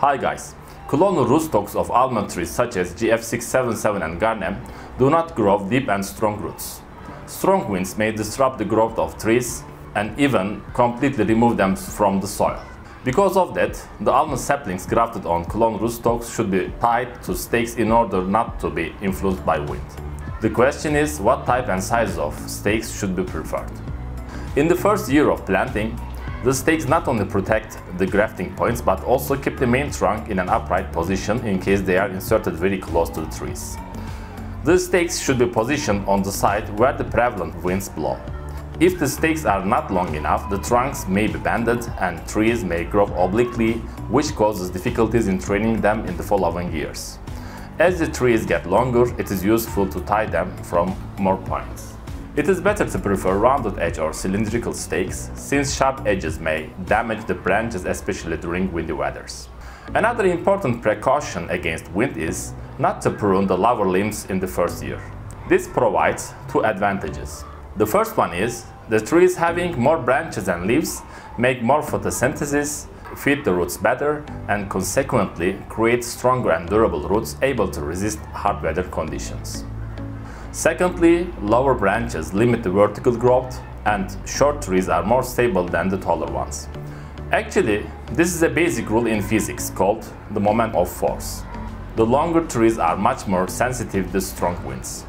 Hi guys, clonal rootstocks of almond trees such as GF677 and Garnam do not grow deep and strong roots. Strong winds may disrupt the growth of trees and even completely remove them from the soil. Because of that, the almond saplings grafted on clonal rootstocks should be tied to stakes in order not to be influenced by wind. The question is, what type and size of stakes should be preferred? In the first year of planting, the stakes not only protect the grafting points but also keep the main trunk in an upright position in case they are inserted very close to the trees. The stakes should be positioned on the side where the prevalent winds blow. If the stakes are not long enough, the trunks may be bended and trees may grow obliquely, which causes difficulties in training them in the following years. As the trees get longer, it is useful to tie them from more points. It is better to prefer rounded edge or cylindrical stakes, since sharp edges may damage the branches, especially during windy weathers. Another important precaution against wind is not to prune the lower limbs in the first year. This provides two advantages. The first one is the trees having more branches and leaves make more photosynthesis, feed the roots better, and consequently create stronger and durable roots able to resist hard weather conditions. Secondly, lower branches limit the vertical growth, and short trees are more stable than the taller ones. Actually, this is a basic rule in physics called the moment of force. The longer trees are much more sensitive to strong winds.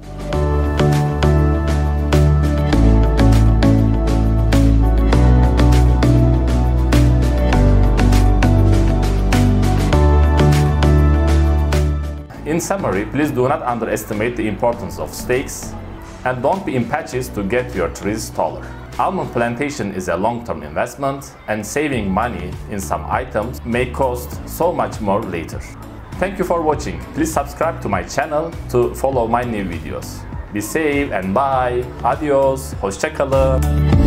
In summary, please do not underestimate the importance of stakes and don't be impatient to get your trees taller. Almond plantation is a long-term investment and saving money in some items may cost so much more later. Thank you for watching. Please subscribe to my channel to follow my new videos. Be safe and bye. Adios. Hoşça kalın.